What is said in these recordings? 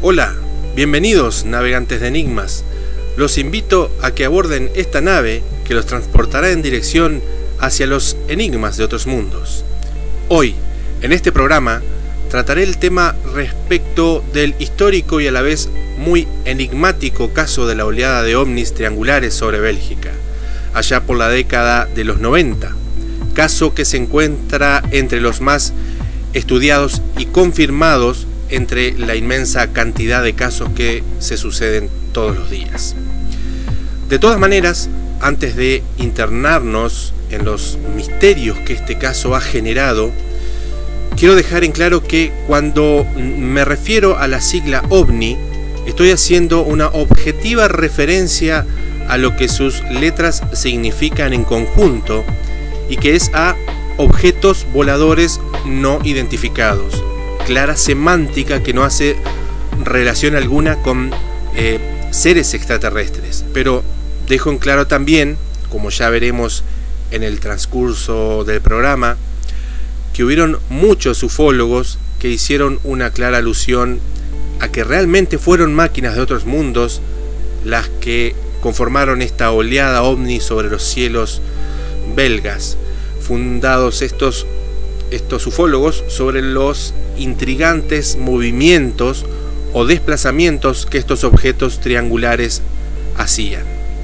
Hola, bienvenidos navegantes de enigmas. Los invito a que aborden esta nave que los transportará en dirección hacia los enigmas de otros mundos. Hoy, en este programa, trataré el tema respecto del histórico y a la vez muy enigmático caso de la oleada de ovnis triangulares sobre Bélgica, allá por la década de los 90, caso que se encuentra entre los más estudiados y confirmados entre la inmensa cantidad de casos que se suceden todos los días. De todas maneras, antes de internarnos en los misterios que este caso ha generado, quiero dejar en claro que cuando me refiero a la sigla OVNI, estoy haciendo una objetiva referencia a lo que sus letras significan en conjunto y que es a objetos voladores no identificados. Clara semántica que no hace relación alguna con seres extraterrestres. Pero dejo en claro también, como ya veremos en el transcurso del programa, que hubieron muchos ufólogos que hicieron una clara alusión a que realmente fueron máquinas de otros mundos las que conformaron esta oleada ovni sobre los cielos belgas, fundados estos ufólogos sobre los intrigantes movimientos o desplazamientos que estos objetos triangulares hacían.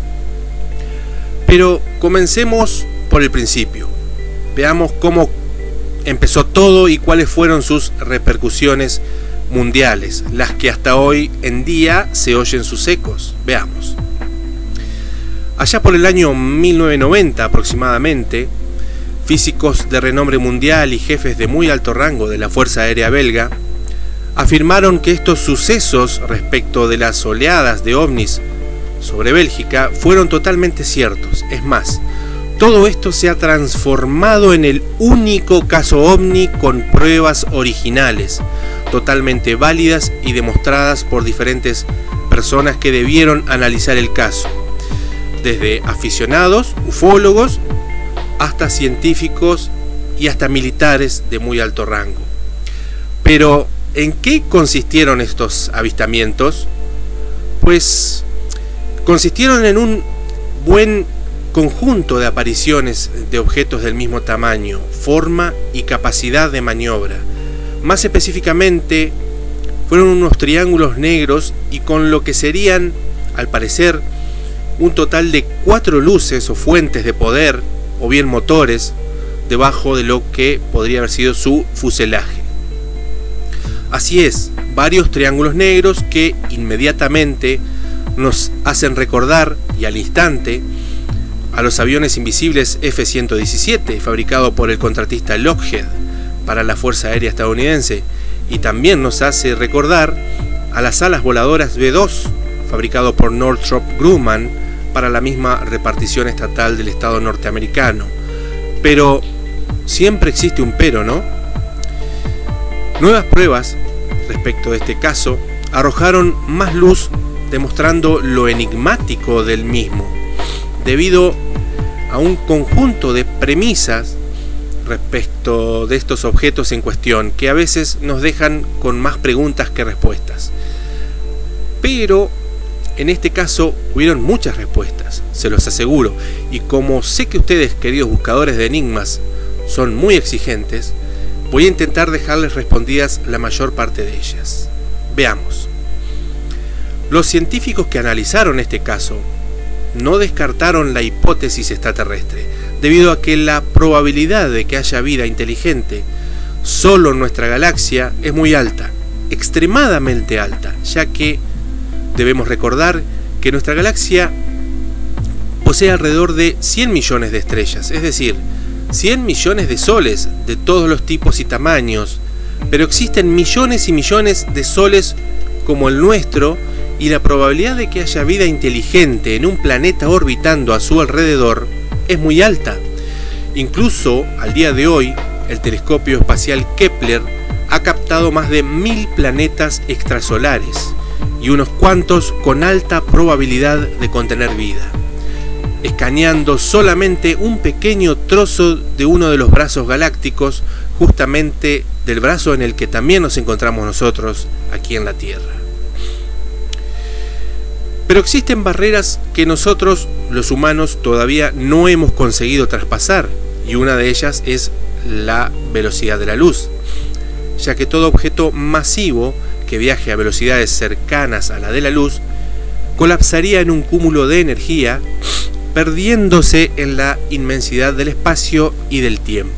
Pero comencemos por el principio. Veamos cómo empezó todo y cuáles fueron sus repercusiones mundiales, las que hasta hoy en día se oyen sus ecos. Veamos. Allá por el año 1990 aproximadamente, físicos de renombre mundial y jefes de muy alto rango de la Fuerza Aérea Belga afirmaron que estos sucesos respecto de las oleadas de ovnis sobre Bélgica fueron totalmente ciertos. Es más, todo esto se ha transformado en el único caso ovni con pruebas originales, totalmente válidas y demostradas por diferentes personas que debieron analizar el caso, desde aficionados, ufólogos, hasta científicos y hasta militares de muy alto rango. Pero, ¿en qué consistieron estos avistamientos? Pues consistieron en un buen conjunto de apariciones de objetos del mismo tamaño, forma y capacidad de maniobra. Más específicamente, fueron unos triángulos negros y con lo que serían, al parecer, un total de 4 luces o fuentes de poder, o bien motores, debajo de lo que podría haber sido su fuselaje. Así es, varios triángulos negros que inmediatamente nos hacen recordar, y al instante, a los aviones invisibles F-117, fabricado por el contratista Lockheed para la Fuerza Aérea estadounidense, y también nos hace recordar a las alas voladoras B-2, fabricado por Northrop Grumman para la misma repartición estatal del Estado norteamericano. Pero siempre existe un pero, ¿no? Nuevas pruebas respecto de este caso arrojaron más luz demostrando lo enigmático del mismo, debido a un conjunto de premisas respecto de estos objetos en cuestión que a veces nos dejan con más preguntas que respuestas. Pero en este caso hubieron muchas respuestas, se los aseguro, y como sé que ustedes, queridos buscadores de enigmas, son muy exigentes, voy a intentar dejarles respondidas la mayor parte de ellas. Veamos. Los científicos que analizaron este caso no descartaron la hipótesis extraterrestre, debido a que la probabilidad de que haya vida inteligente solo en nuestra galaxia es muy alta, extremadamente alta, ya que debemos recordar que nuestra galaxia posee alrededor de 100 millones de estrellas, es decir, 100 millones de soles de todos los tipos y tamaños, pero existen millones y millones de soles como el nuestro, y la probabilidad de que haya vida inteligente en un planeta orbitando a su alrededor es muy alta. Incluso al día de hoy, el telescopio espacial Kepler ha captado más de 1000 planetas extrasolares y unos cuantos con alta probabilidad de contener vida, escaneando solamente un pequeño trozo de uno de los brazos galácticos, justamente del brazo en el que también nos encontramos nosotros aquí en la Tierra. Pero existen barreras que nosotros, los humanos, todavía no hemos conseguido traspasar, y una de ellas es la velocidad de la luz, ya que todo objeto masivo que viaje a velocidades cercanas a la de la luz colapsaría en un cúmulo de energía, perdiéndose en la inmensidad del espacio y del tiempo.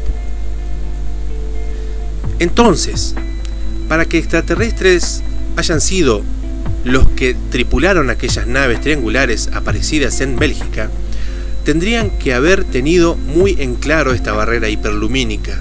Entonces, para que extraterrestres hayan sido los que tripularon aquellas naves triangulares aparecidas en Bélgica, tendrían que haber tenido muy en claro esta barrera hiperlumínica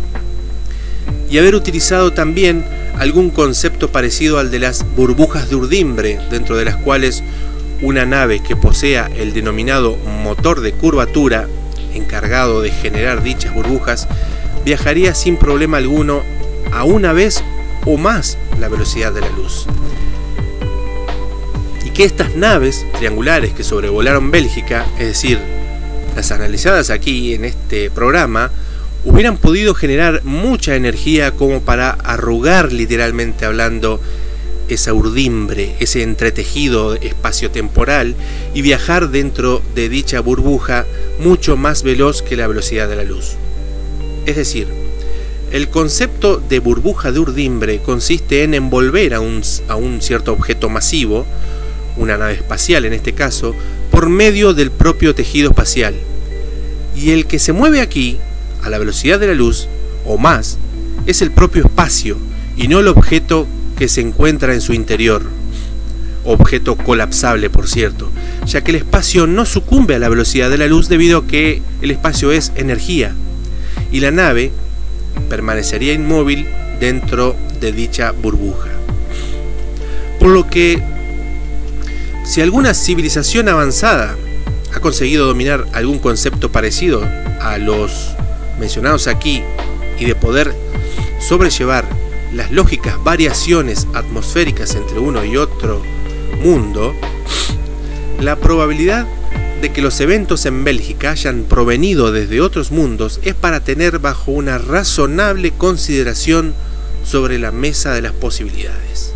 y haber utilizado también algún concepto parecido al de las burbujas de urdimbre, dentro de las cuales una nave que posea el denominado motor de curvatura, encargado de generar dichas burbujas, viajaría sin problema alguno a una vez o más la velocidad de la luz. Y que estas naves triangulares que sobrevolaron Bélgica, es decir, las analizadas aquí en este programa, hubieran podido generar mucha energía como para arrugar, literalmente hablando, esa urdimbre, ese entretejido espaciotemporal, y viajar dentro de dicha burbuja mucho más veloz que la velocidad de la luz. Es decir, el concepto de burbuja de urdimbre consiste en envolver a un cierto objeto masivo, una nave espacial en este caso, por medio del propio tejido espacial. Y el que se mueve aquí, a la velocidad de la luz, o más, es el propio espacio, y no el objeto que se encuentra en su interior. Objeto colapsable, por cierto, ya que el espacio no sucumbe a la velocidad de la luz debido a que el espacio es energía, y la nave permanecería inmóvil dentro de dicha burbuja. Por lo que, si alguna civilización avanzada ha conseguido dominar algún concepto parecido a los mencionados aquí y de poder sobrellevar las lógicas variaciones atmosféricas entre uno y otro mundo, la probabilidad de que los eventos en Bélgica hayan provenido desde otros mundos es para tener bajo una razonable consideración sobre la mesa de las posibilidades.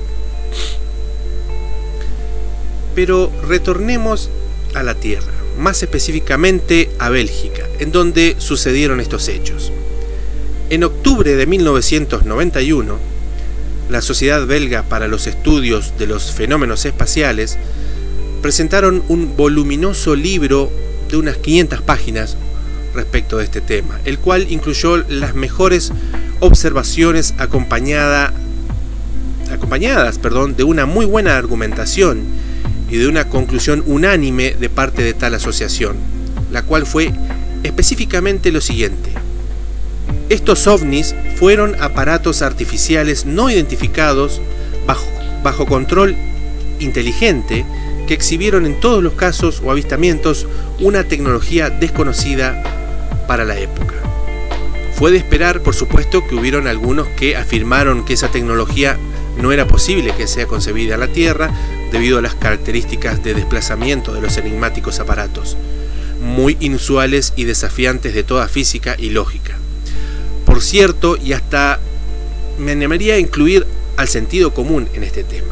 Pero retornemos a la Tierra, más específicamente a Bélgica, en donde sucedieron estos hechos. En octubre de 1991, la Sociedad Belga para los Estudios de los Fenómenos Espaciales presentaron un voluminoso libro de unas 500 páginas respecto de este tema, el cual incluyó las mejores observaciones acompañadas de una muy buena argumentación y de una conclusión unánime de parte de tal asociación, la cual fue específicamente lo siguiente: estos ovnis fueron aparatos artificiales no identificados bajo control inteligente que exhibieron en todos los casos o avistamientos una tecnología desconocida para la época. Fue de esperar, por supuesto, que hubieron algunos que afirmaron que esa tecnología no era posible que sea concebida en la Tierra debido a las características de desplazamiento de los enigmáticos aparatos, muy inusuales y desafiantes de toda física y lógica. Por cierto, y hasta me animaría a incluir al sentido común en este tema.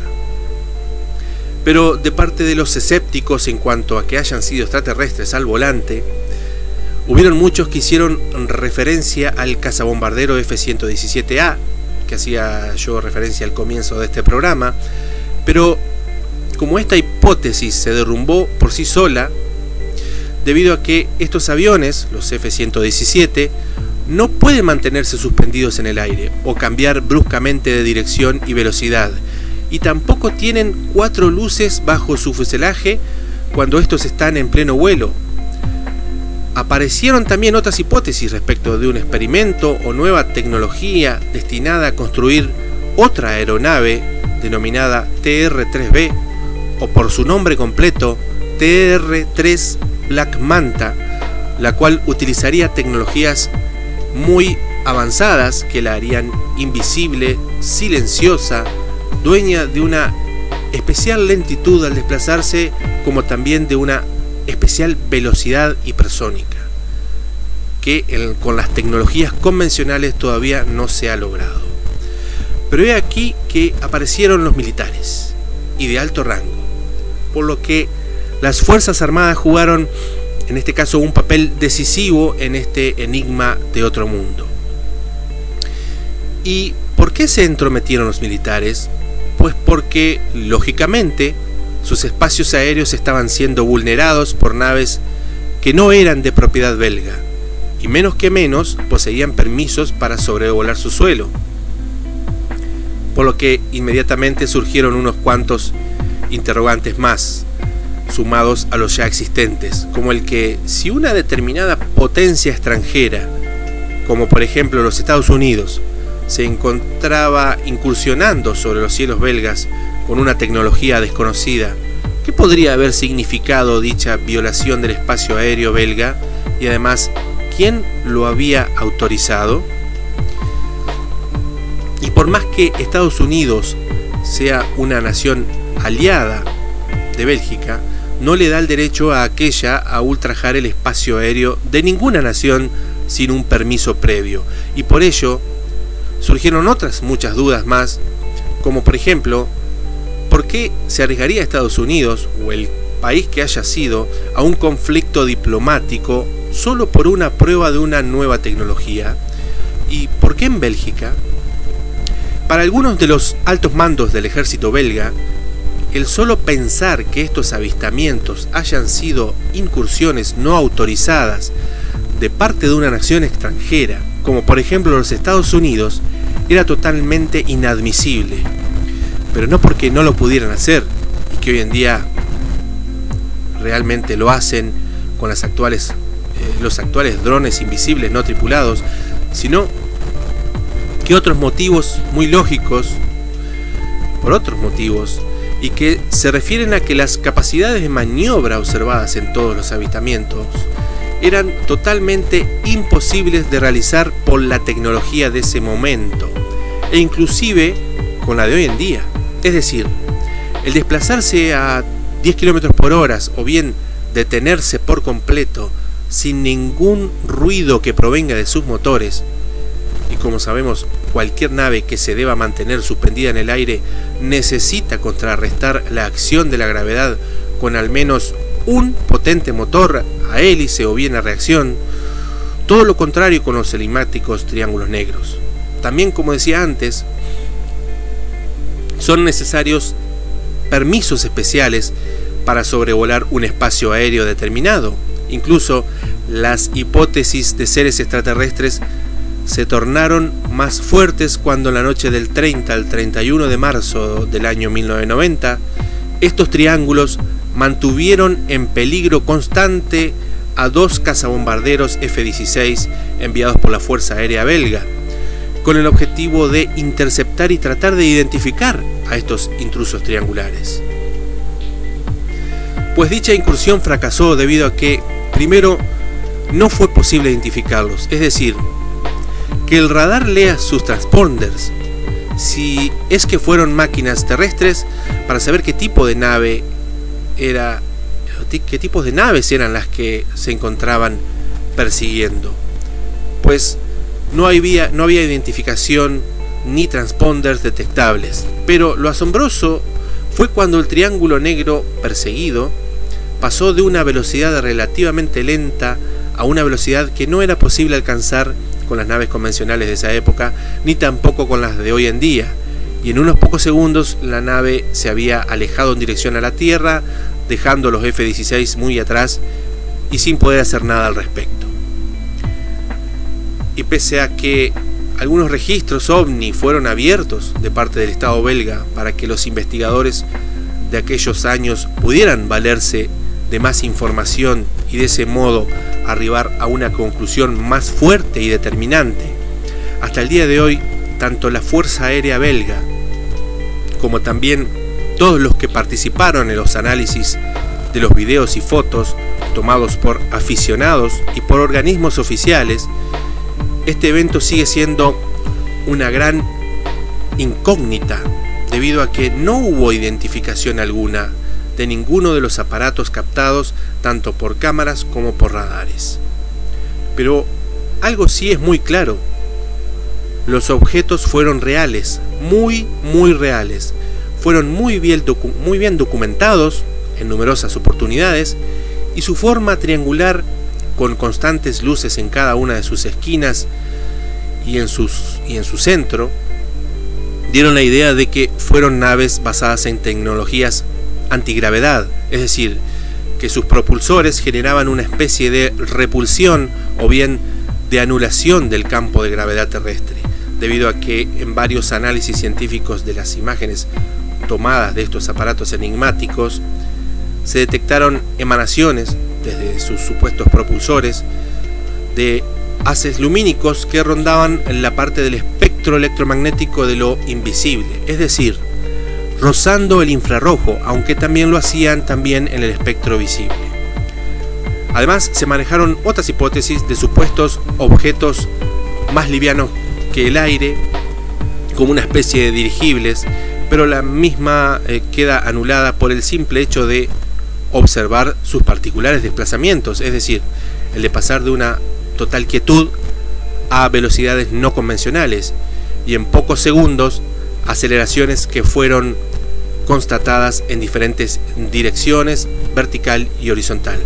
Pero de parte de los escépticos en cuanto a que hayan sido extraterrestres al volante, hubieron muchos que hicieron referencia al cazabombardero F-117A, que hacía yo referencia al comienzo de este programa, pero como esta hipótesis se derrumbó por sí sola, debido a que estos aviones, los F-117, no pueden mantenerse suspendidos en el aire o cambiar bruscamente de dirección y velocidad, y tampoco tienen 4 luces bajo su fuselaje cuando estos están en pleno vuelo. Aparecieron también otras hipótesis respecto de un experimento o nueva tecnología destinada a construir otra aeronave denominada TR-3B, o por su nombre completo TR-3 Black Manta, la cual utilizaría tecnologías muy avanzadas que la harían invisible, silenciosa, dueña de una especial lentitud al desplazarse, como también de una especial velocidad hipersónica, que con las tecnologías convencionales todavía no se ha logrado. Pero he aquí que aparecieron los militares, y de alto rango, por lo que las Fuerzas Armadas jugaron, en este caso, un papel decisivo en este enigma de otro mundo. ¿Y por qué se entrometieron los militares? Pues porque, lógicamente, sus espacios aéreos estaban siendo vulnerados por naves que no eran de propiedad belga, y menos que menos poseían permisos para sobrevolar su suelo. Por lo que inmediatamente surgieron unos cuantos interrogantes más, sumados a los ya existentes, como el que si una determinada potencia extranjera, como por ejemplo los Estados Unidos, se encontraba incursionando sobre los cielos belgas con una tecnología desconocida, ¿qué podría haber significado dicha violación del espacio aéreo belga? Y además, ¿quién lo había autorizado? Y por más que Estados Unidos sea una nación aliada de Bélgica, no le da el derecho a aquella a ultrajar el espacio aéreo de ninguna nación sin un permiso previo. Y por ello surgieron otras muchas dudas más, como por ejemplo, ¿por qué se arriesgaría Estados Unidos, o el país que haya sido, a un conflicto diplomático solo por una prueba de una nueva tecnología? ¿Y por qué en Bélgica? Para algunos de los altos mandos del ejército belga, el solo pensar que estos avistamientos hayan sido incursiones no autorizadas de parte de una nación extranjera, como por ejemplo los Estados Unidos, era totalmente inadmisible. Pero no porque no lo pudieran hacer, y que hoy en día realmente lo hacen con los actuales drones invisibles no tripulados, sino que otros motivos muy lógicos, por otros motivos, y que se refieren a que las capacidades de maniobra observadas en todos los avistamientos eran totalmente imposibles de realizar por la tecnología de ese momento, e inclusive con la de hoy en día. Es decir, el desplazarse a 10 km por hora o bien detenerse por completo sin ningún ruido que provenga de sus motores, y como sabemos, cualquier nave que se deba mantener suspendida en el aire necesita contrarrestar la acción de la gravedad con al menos un potente motor a hélice o bien a reacción, todo lo contrario con los enigmáticos triángulos negros. También, como decía antes, son necesarios permisos especiales para sobrevolar un espacio aéreo determinado. Incluso las hipótesis de seres extraterrestres se tornaron más fuertes cuando en la noche del 30 al 31 de marzo del año 1990, estos triángulos mantuvieron en peligro constante a 2 cazabombarderos F-16 enviados por la Fuerza Aérea Belga, con el objetivo de interceptar y tratar de identificar a estos intrusos triangulares. Pues dicha incursión fracasó debido a que, primero, no fue posible identificarlos, es decir, que el radar lea sus transponders, si es que fueron máquinas terrestres, para saber qué tipo de nave era, qué tipos de naves eran las que se encontraban persiguiendo. Pues no había identificación ni transponders detectables. Pero lo asombroso fue cuando el triángulo negro perseguido pasó de una velocidad relativamente lenta a una velocidad que no era posible alcanzar con las naves convencionales de esa época, ni tampoco con las de hoy en día, y en unos pocos segundos la nave se había alejado en dirección a la Tierra, dejando los F-16 muy atrás y sin poder hacer nada al respecto. Y pese a que algunos registros OVNI fueron abiertos de parte del Estado belga para que los investigadores de aquellos años pudieran valerse de más información y de ese modo arribar a una conclusión más fuerte y determinante, hasta el día de hoy, tanto la Fuerza Aérea Belga como también todos los que participaron en los análisis de los videos y fotos tomados por aficionados y por organismos oficiales, este evento sigue siendo una gran incógnita debido a que no hubo identificación alguna de ninguno de los aparatos captados tanto por cámaras como por radares. Pero algo sí es muy claro: los objetos fueron reales, muy reales, fueron muy bien documentados en numerosas oportunidades, y su forma triangular, con constantes luces en cada una de sus esquinas y en su centro, dieron la idea de que fueron naves basadas en tecnologías antigravedad, es decir, que sus propulsores generaban una especie de repulsión o bien de anulación del campo de gravedad terrestre, debido a que en varios análisis científicos de las imágenes tomadas de estos aparatos enigmáticos se detectaron emanaciones desde sus supuestos propulsores de haces lumínicos que rondaban la parte del espectro electromagnético de lo invisible, es decir, rozando el infrarrojo, aunque también lo hacían en el espectro visible. Además, se manejaron otras hipótesis de supuestos objetos más livianos que el aire, como una especie de dirigibles, pero la misma queda anulada por el simple hecho de observar sus particulares desplazamientos, es decir, el de pasar de una total quietud a velocidades no convencionales y en pocos segundos aceleraciones que fueron constatadas en diferentes direcciones, vertical y horizontal.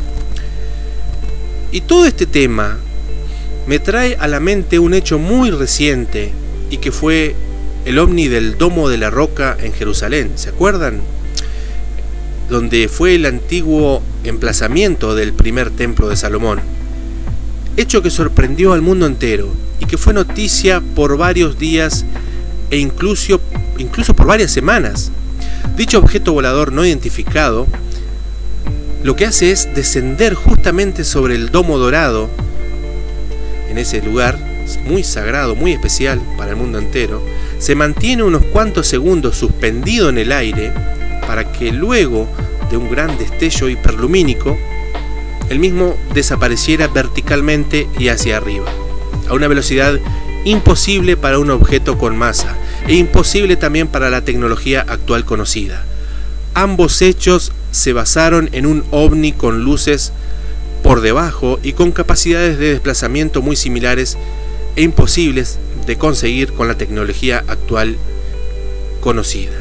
Y todo este tema me trae a la mente un hecho muy reciente y que fue el ovni del Domo de la Roca en Jerusalén, ¿se acuerdan? Donde fue el antiguo emplazamiento del primer templo de Salomón. Hecho que sorprendió al mundo entero y que fue noticia por varios días e incluso por varias semanas. Dicho objeto volador no identificado lo que hace es descender justamente sobre el domo dorado, en ese lugar muy sagrado, muy especial para el mundo entero. Se mantiene unos cuantos segundos suspendido en el aire para que luego de un gran destello hiperlumínico el mismo desapareciera verticalmente y hacia arriba, a una velocidad imposible para un objeto con masa e imposible también para la tecnología actual conocida. Ambos hechos se basaron en un ovni con luces por debajo y con capacidades de desplazamiento muy similares e imposibles de conseguir con la tecnología actual conocida.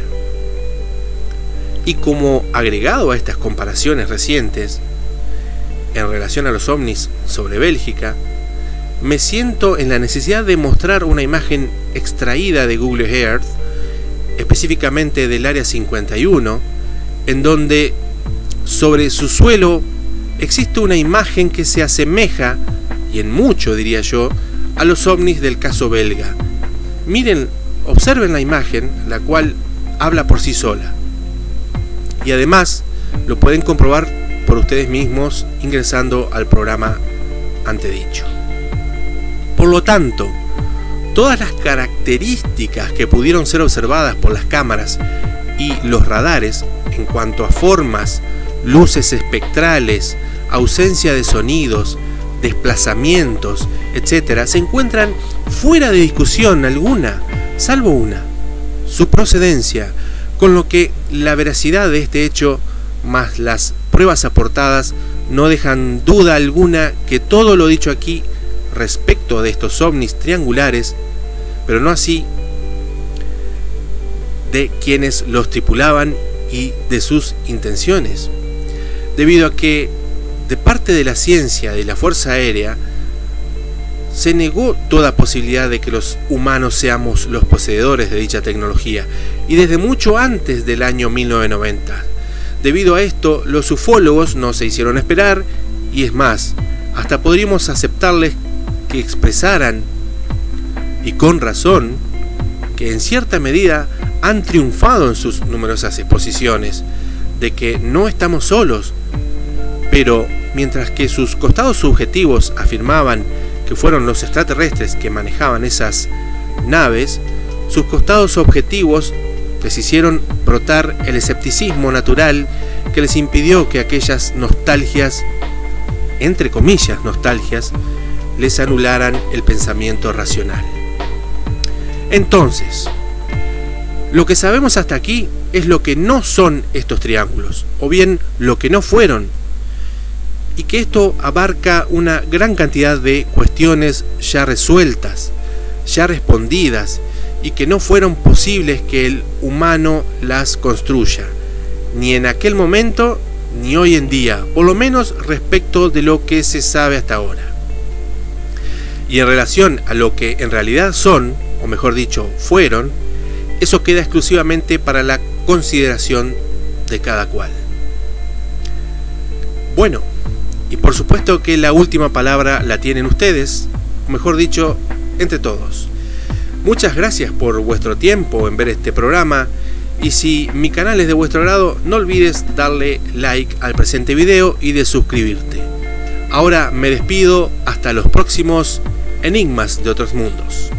Y como agregado a estas comparaciones recientes en relación a los ovnis sobre Bélgica, me siento en la necesidad de mostrar una imagen extraída de Google Earth, específicamente del Área 51, en donde sobre su suelo existe una imagen que se asemeja, y en mucho diría yo, a los ovnis del caso belga. Miren, observen la imagen, la cual habla por sí sola. Y además lo pueden comprobar por ustedes mismos ingresando al programa antedicho. Por lo tanto, todas las características que pudieron ser observadas por las cámaras y los radares en cuanto a formas, luces espectrales, ausencia de sonidos, desplazamientos, etc., se encuentran fuera de discusión alguna, salvo una: su procedencia, con lo que la veracidad de este hecho más las pruebas aportadas no dejan duda alguna que todo lo dicho aquí respecto de estos ovnis triangulares, pero no así de quienes los tripulaban y de sus intenciones, debido a que de parte de la ciencia y la Fuerza Aérea se negó toda posibilidad de que los humanos seamos los poseedores de dicha tecnología, y desde mucho antes del año 1990. Debido a esto, los ufólogos no se hicieron esperar, y es más, hasta podríamos aceptarles que expresaran, y con razón, que en cierta medida han triunfado en sus numerosas exposiciones, de que no estamos solos, pero mientras que sus costados subjetivos afirmaban que fueron los extraterrestres que manejaban esas naves, sus costados objetivos les hicieron brotar el escepticismo natural que les impidió que aquellas nostalgias, entre comillas nostalgias, les anularan el pensamiento racional. Entonces, lo que sabemos hasta aquí es lo que no son estos triángulos, o bien lo que no fueron, y que esto abarca una gran cantidad de cuestiones ya resueltas, ya respondidas, y que no fueron posibles que el humano las construya. ni en aquel momento ni hoy en día, por lo menos respecto de lo que se sabe hasta ahora. Y en relación a lo que en realidad son, o mejor dicho, fueron, eso queda exclusivamente para la consideración de cada cual. Bueno, y por supuesto que la última palabra la tienen ustedes, o mejor dicho, entre todos. Muchas gracias por vuestro tiempo en ver este programa, y si mi canal es de vuestro agrado, no olvides darle like al presente video y de suscribirte. Ahora me despido, hasta los próximos Enigmas de otros mundos.